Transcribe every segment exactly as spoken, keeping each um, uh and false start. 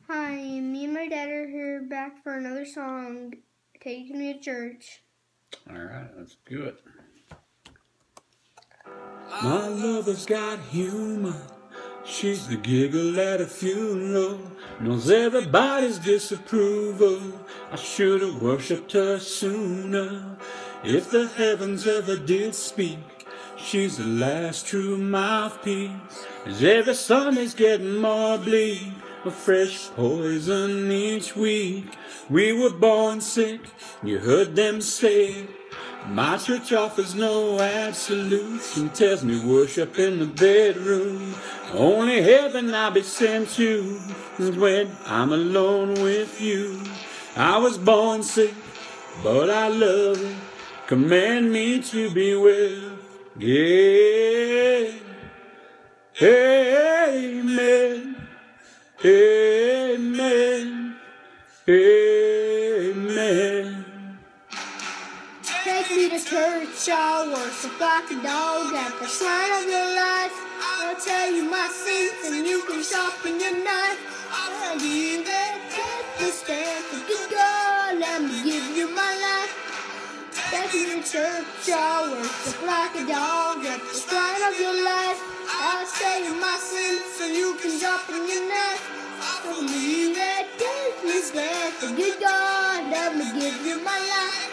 Hi, me and my dad are here back for another song, Taking Me to Church. Alright, let's do it. My lover's got humor. She's the giggle at a funeral. Knows everybody's disapproval. I should have worshipped her sooner. If the heavens ever did speak, she's the last true mouthpiece. As every Sunday's getting more bleak, a fresh poison each week. We were born sick, you heard them say it. My church offers no absolutes and tells me worship in the bedroom. Only heaven I'll be sent to is when I'm alone with you. I was born sick, but I love it. Command me to be well. Yeah. Amen. Amen. Amen. Take me to church, I'll worship like a dog at the sign of your life. I'll tell you my sins and you can sharpen your knife. I'll give you that death to stand for good God, let me give you my life. Take me to church, I'll worship like a dog at the sign of your life. I'll tell you my sins and you can sharpen your knife. I'll give you that death to stand for good God, let me give you my life.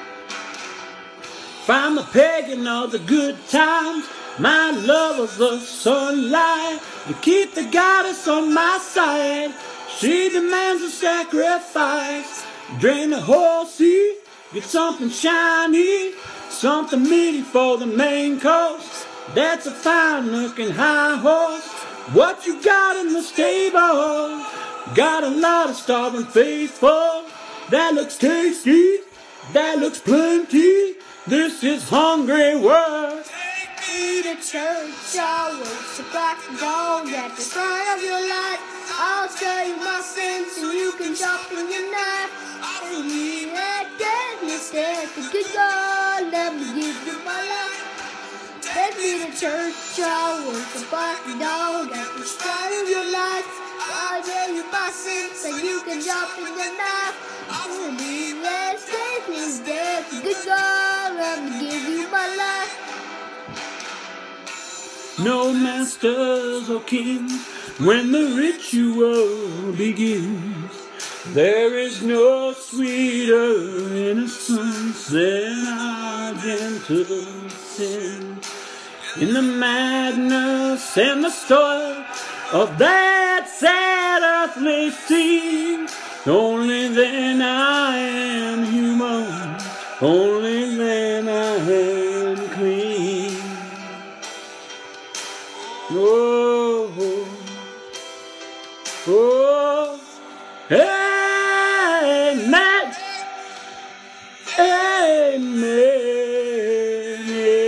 If I'm a pagan of the good times, my love of the sunlight, to keep the goddess on my side, she demands a sacrifice. Drain the Hozier, get something shiny, something meaty for the main course. That's a fine looking high horse. What you got in the stable? Got a lot of starving faithful. That looks tasty, that looks plenty. This is hungry world. Take me to church, I'll worship like a dog at the sign of your life. I'll tell you my sins and you can sharpen your knife. I'll leave that death instead for good God, let me give you my life. Take me to church, I'll worship like a dog at the sign of your life. I'll tell you my sins and you can sharpen your knife. I'll leave that death instead for good God, let me give you my life. No masters or kings when the ritual begins. There is no sweeter innocence than our gentle sin. In the madness and the story of that sad earthly scene, only then I am human, only then I am clean. Oh, oh, amen, amen,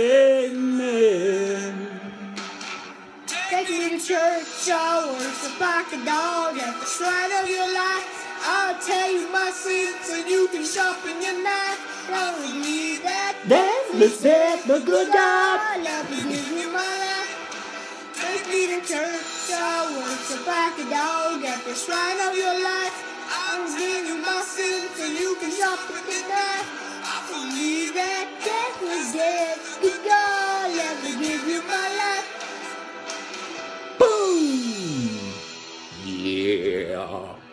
amen. Take me to church, I'll worship like a dog at the shrine of your life. I'll tell you my sins and you can sharpen your knife. Don't believe that Deathless death, the good God. let me give you my life. Take me to church, I'll worship like a dog at the shrine of your life. I'll give you my sins and you can sharpen your knife. I believe that death was dead. Good God, let me give you my life. Boom! Yeah.